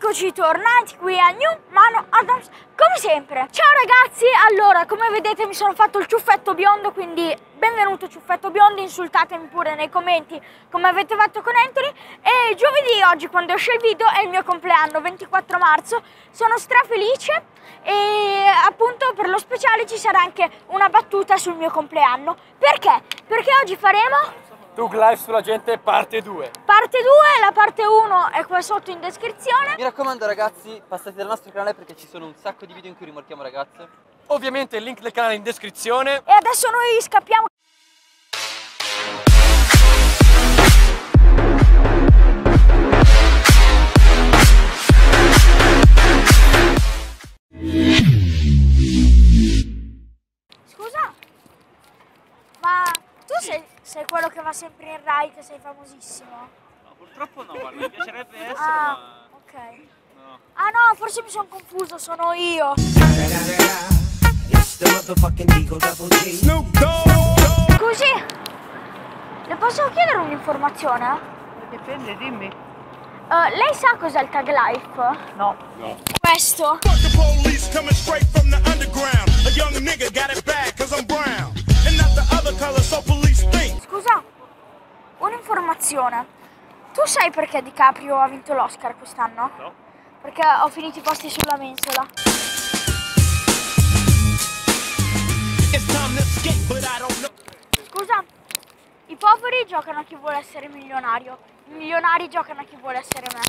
Eccoci tornati qui a New Mano Adams, come sempre. Ciao ragazzi, allora come vedete mi sono fatto il ciuffetto biondo, quindi benvenuto ciuffetto biondo, insultatemi pure nei commenti come avete fatto con Anthony. E giovedì, oggi quando esce il video, è il mio compleanno, 24 marzo, sono strafelice e appunto per lo speciale ci sarà anche una battuta sul mio compleanno. Perché? Perché oggi faremo Tug Life sulla gente parte 2. Parte 2, la parte 1 è qua sotto in descrizione. Mi raccomando ragazzi, passate dal nostro canale perché ci sono un sacco di video in cui rimorchiamo ragazze. Ovviamente il link del canale in descrizione. E adesso noi scappiamo. Scusa, ma tu sei quello che va sempre in Rai, che sei famosissimo? No, purtroppo no, guarda, mi piacerebbe essere, Ah, ma... ok. No. Ah no, forse mi sono confuso, sono io. Scusi, le posso chiedere un'informazione? Dipende, dimmi. Lei sa cos'è il Tag Life? No. Questo. Scusa, un'informazione. Tu sai perché DiCaprio ha vinto l'Oscar quest'anno? No. Perché ho finito i posti sulla mensola. Scusa, i poveri giocano a chi vuole essere milionario, i milionari giocano a chi vuole essere me.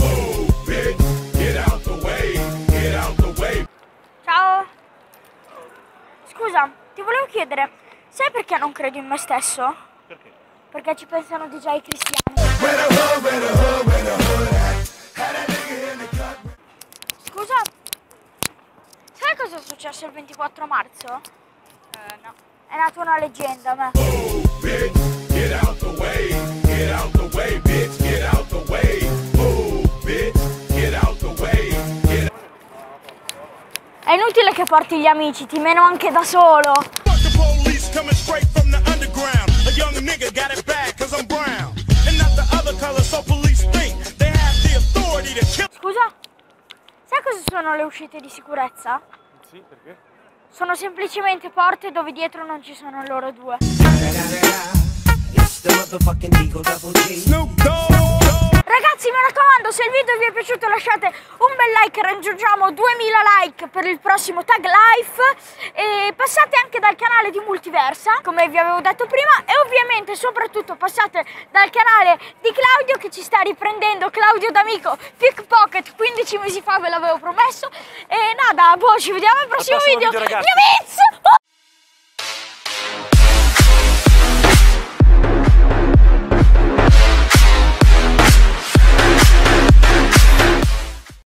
Ciao. Scusa, ti volevo chiedere, sai perché non credo in me stesso? Perché? Perché ci pensano di già i cristiani. Scusa, sai cosa è successo il 24 marzo? No. È nata una leggenda, a me. È inutile che porti gli amici, ti meno anche da solo. Scusa, sai cosa sono le uscite di sicurezza? Sì, perché? Sono semplicemente porte dove dietro non ci sono loro due. Ragazzi, mi raccomando, se il video vi è piaciuto lasciate un bel like, raggiungiamo 2000 like per il prossimo Tag Life e passate anche dal canale di Multiversa, come vi avevo detto prima, e ovviamente soprattutto passate dal canale di Claudio che ci sta riprendendo, Claudio D'Amico, Pickpocket, 15 mesi fa ve l'avevo promesso e nada, boh, ci vediamo al prossimo video. Ragazzi. Gli amici!